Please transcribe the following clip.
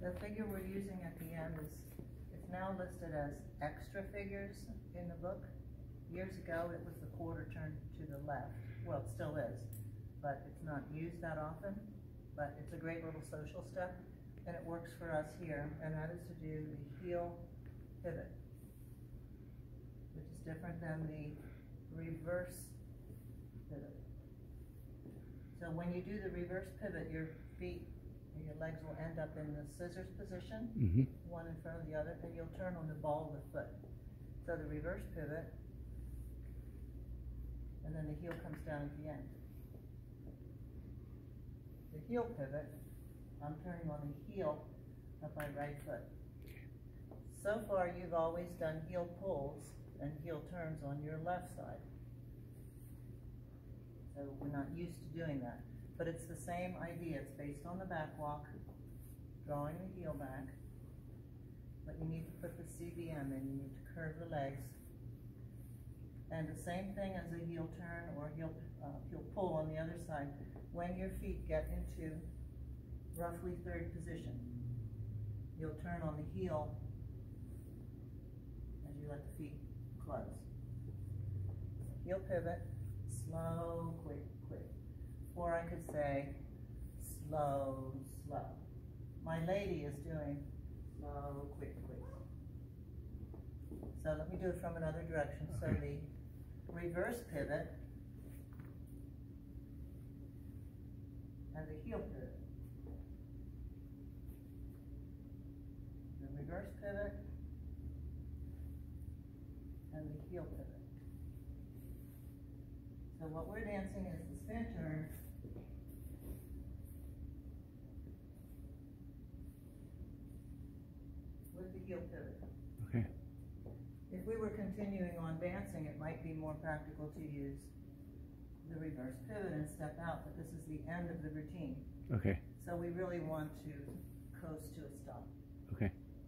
The figure we're using at the end it's now listed as extra figures in the book. Years ago, it was the quarter turned to the left. Well, it still is, but it's not used that often. But it's a great little social step, and it works for us here, and that is to do the heel pivot, which is different than the reverse pivot. So when you do the reverse pivot, your feet and your legs will end up in the scissors position, one in front of the other, and you'll turn on the ball of the foot. So the reverse pivot, and then the heel comes down at the end. The heel pivot, I'm turning on the heel of my right foot. So far, you've always done heel pulls and heel turns on your left side. So we're not used to doing that. But it's the same idea. It's based on the back walk, drawing the heel back. But you need to put the CBM in. You need to curve the legs. And the same thing as a heel turn or heel pull on the other side. When your feet get into roughly third position, you'll turn on the heel as you let the feet close. Heel pivot, slow, quick, quick. Or I could say slow, slow. My lady is doing slow, quick, quick. So let me do it from another direction. So the reverse pivot and the heel pivot. The reverse pivot and the heel pivot. So what we're dancing is the spin turn with the heel pivot. Okay. If we were continuing on dancing, it might be more practical to use the reverse pivot and step out, but this is the end of the routine. Okay. So we really want to coast to a stop.